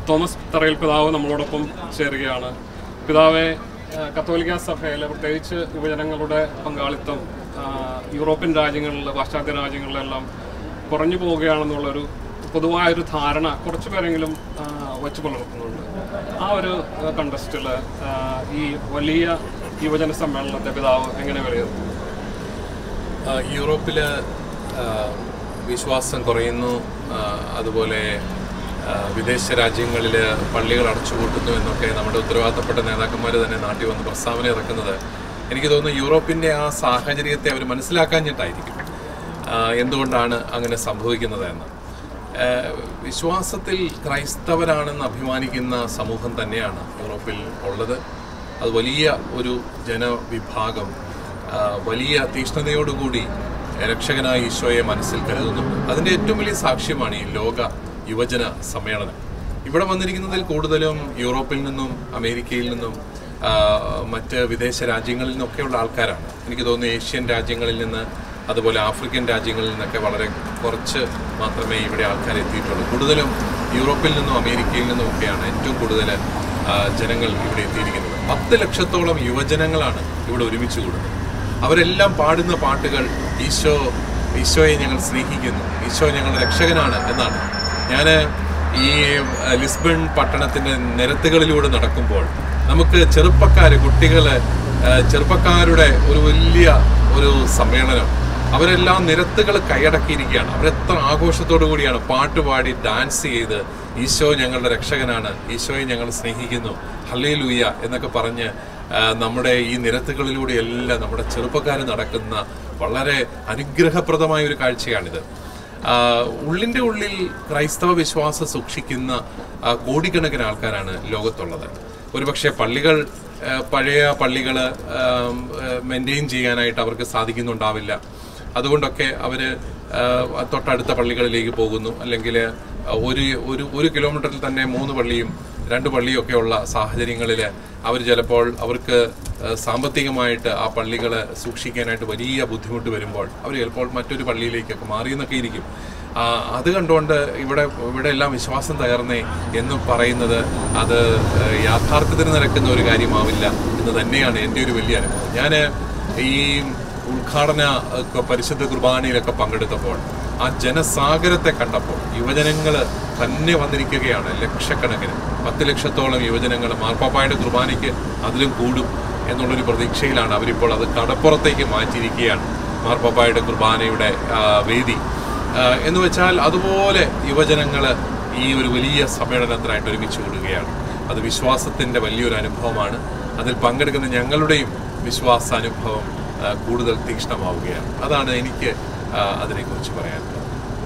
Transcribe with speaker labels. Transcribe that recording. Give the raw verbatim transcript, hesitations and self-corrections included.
Speaker 1: Thomas തറയിൽ പിതാവ് നമ്മളോടൊപ്പം ചേരുകയാണ്. പിതാവെ, കത്തോലിക്ക സഭയിലെ പ്രത്യേകിച്ച് യുവജനങ്ങളുടെ പങ്കാളിത്തം യൂറോപ്യൻ രാജ്യങ്ങളിൽ, പാശ്ചാത്യ രാജ്യങ്ങളിലെല്ലാം കുറഞ്ഞു പോവുകയാണെന്നുള്ളൊരു പൊതുവായൊരു ധാരണ കുറച്ചു പേരെങ്കിലും വച്ചു പുലർത്തുന്നുണ്ട്. ആ ഒരു കണ്ടസ്റ്റിൽ ഈ വലിയ യുവജന സമ്മേളനത്തെ പിതാവ് എങ്ങനെ വിലയിരുത്തുന്നു?
Speaker 2: യൂറോപ്പിൽ വിശ്വാസം കുറയുന്നു, അതുപോലെ വിദേശ രാജ്യങ്ങളിൽ പള്ളികൾ അടച്ചുപൂട്ടുന്നു എന്നൊക്കെ നമ്മുടെ ഉത്തരവാദിത്തപ്പെട്ട നേതാക്കന്മാർ തന്നെ നാട്ടിൽ വന്ന് പ്രസ്താവന ഇറക്കുന്നത് എനിക്ക് തോന്നുന്നു യൂറോപ്പിൻ്റെ ആ സാഹചര്യത്തെ അവർ മനസ്സിലാക്കാഞ്ഞിട്ടായിരിക്കും എന്തുകൊണ്ടാണ് അങ്ങനെ സംഭവിക്കുന്നത് എന്ന്. വിശ്വാസത്തിൽ ക്രൈസ്തവരാണെന്ന് അഭിമാനിക്കുന്ന സമൂഹം തന്നെയാണ് യൂറോപ്പിൽ ഉള്ളത്. അത് വലിയ ഒരു ജനവിഭാഗം വലിയ തീഷ്ണതയോടുകൂടി രക്ഷകനായ ഈശോയെ മനസ്സിൽ കരുതുന്നുണ്ട്. അതിൻ്റെ ഏറ്റവും വലിയ സാക്ഷ്യമാണ് ഈ ലോക യുവജന സമ്മേളനം. ഇവിടെ വന്നിരിക്കുന്നതിൽ കൂടുതലും യൂറോപ്പിൽ നിന്നും അമേരിക്കയിൽ നിന്നും മറ്റ് വിദേശ രാജ്യങ്ങളിൽ നിന്നൊക്കെയുള്ള ആൾക്കാരാണ്. എനിക്ക് തോന്നുന്നു ഏഷ്യൻ രാജ്യങ്ങളിൽ നിന്ന്, അതുപോലെ ആഫ്രിക്കൻ രാജ്യങ്ങളിൽ നിന്നൊക്കെ വളരെ കുറച്ച് മാത്രമേ ഇവിടെ ആൾക്കാർ എത്തിയിട്ടുള്ളൂ. കൂടുതലും യൂറോപ്പിൽ നിന്നും അമേരിക്കയിൽ നിന്നും ഒക്കെയാണ് ഏറ്റവും കൂടുതൽ ജനങ്ങൾ ഇവിടെ എത്തിയിരിക്കുന്നത്. പത്ത് ലക്ഷത്തോളം യുവജനങ്ങളാണ് ഇവിടെ ഒരുമിച്ച് കൂടുന്നത്. അവരെല്ലാം പാടുന്ന പാട്ടുകൾ ഈശോ ഈശോയെ ഞങ്ങൾ സ്നേഹിക്കുന്നു, ഈശോ ഞങ്ങളുടെ രക്ഷകനാണ് എന്നാണ്. ഞാൻ ഈ ലിസ്ബൺ പട്ടണത്തിൻ്റെ നിരത്തുകളിലൂടെ നടക്കുമ്പോൾ നമുക്ക് ചെറുപ്പക്കാർ, കുട്ടികൾ, ചെറുപ്പക്കാരുടെ ഒരു വലിയ ഒരു സമ്മേളനം, അവരെല്ലാം നിരത്തുകൾ കൈയടക്കിയിരിക്കുകയാണ്. അവരെത്ര ആഘോഷത്തോടു കൂടിയാണ് പാട്ടുപാടി ഡാൻസ് ചെയ്ത് ഈശോ ഞങ്ങളുടെ രക്ഷകനാണ്, ഈശോയെ ഞങ്ങൾ സ്നേഹിക്കുന്നു, ഹല്ലേലൂയ എന്നൊക്കെ പറഞ്ഞ് നമ്മുടെ ഈ നിരത്തുകളിലൂടെ എല്ലാം നമ്മുടെ ചെറുപ്പക്കാർ നടക്കുന്ന വളരെ അനുഗ്രഹപ്രദമായ ഒരു കാഴ്ചയാണിത്. ഉള്ളിൻ്റെ ഉള്ളിൽ ക്രൈസ്തവ വിശ്വാസം സൂക്ഷിക്കുന്ന കോടിക്കണക്കിന് ആൾക്കാരാണ് ലോകത്തുള്ളത്. ഒരുപക്ഷെ പള്ളികൾ, പഴയ പള്ളികൾ മെയിൻറ്റെയിൻ ചെയ്യാനായിട്ട് അവർക്ക് സാധിക്കുന്നുണ്ടാവില്ല. അതുകൊണ്ടൊക്കെ അവർ തൊട്ടടുത്ത പള്ളികളിലേക്ക് പോകുന്നു. അല്ലെങ്കിൽ ഒരു ഒരു ഒരു കിലോമീറ്ററിൽ തന്നെ മൂന്ന് പള്ളിയും രണ്ട് പള്ളിയും ഒക്കെ ഉള്ള സാഹചര്യങ്ങളിൽ അവർ ചിലപ്പോൾ അവർക്ക് സാമ്പത്തികമായിട്ട് ആ പള്ളികൾ സൂക്ഷിക്കാനായിട്ട് വലിയ ബുദ്ധിമുട്ട് വരുമ്പോൾ അവർ ചിലപ്പോൾ മറ്റൊരു പള്ളിയിലേക്കൊക്കെ മാറിയെന്നൊക്കെ ഇരിക്കും. അത് കണ്ടുകൊണ്ട് ഇവിടെ ഇവിടെ എല്ലാം വിശ്വാസം തകർന്നേ എന്ന് പറയുന്നത് അത് യാഥാർത്ഥ്യത്തിന് നിരക്കുന്ന ഒരു കാര്യമാവില്ല എന്ന് തന്നെയാണ് എൻ്റെ ഒരു വലിയ അനുഭവം. ഞാൻ ഈ ഉദ്ഘാടന പരിശുദ്ധ കുർബാനയിലൊക്കെ പങ്കെടുത്തപ്പോൾ ആ ജനസാഗരത്തെ കണ്ടപ്പോൾ യുവജനങ്ങൾ തന്നെ വന്നിരിക്കുകയാണ്. ലക്ഷക്കണക്കിന്, പത്ത് ലക്ഷത്തോളം യുവജനങ്ങൾ മാർപ്പാപ്പായുടെ കുർബാനയ്ക്ക് അതിലും കൂടും എന്നുള്ളൊരു പ്രതീക്ഷയിലാണ് അവരിപ്പോൾ. അത് കടപ്പുറത്തേക്ക് മാറ്റിയിരിക്കുകയാണ് മാർപ്പാപ്പായുടെ കുർബാനയുടെ വേദി എന്ന് വെച്ചാൽ. അതുപോലെ യുവജനങ്ങൾ ഈ ഒരു വലിയ സമ്മേളനത്തിനായിട്ട് ഒരുമിച്ച് കൂടുകയാണ്. അത് വിശ്വാസത്തിൻ്റെ വലിയൊരു അനുഭവമാണ്. അതിൽ പങ്കെടുക്കുന്ന ഞങ്ങളുടെയും വിശ്വാസാനുഭവം കൂടുതൽ തീക്ഷ്ണമാവുകയാണ്. അതാണ് എനിക്ക് അതിനെക്കുറിച്ച് പറയാനുള്ളത്.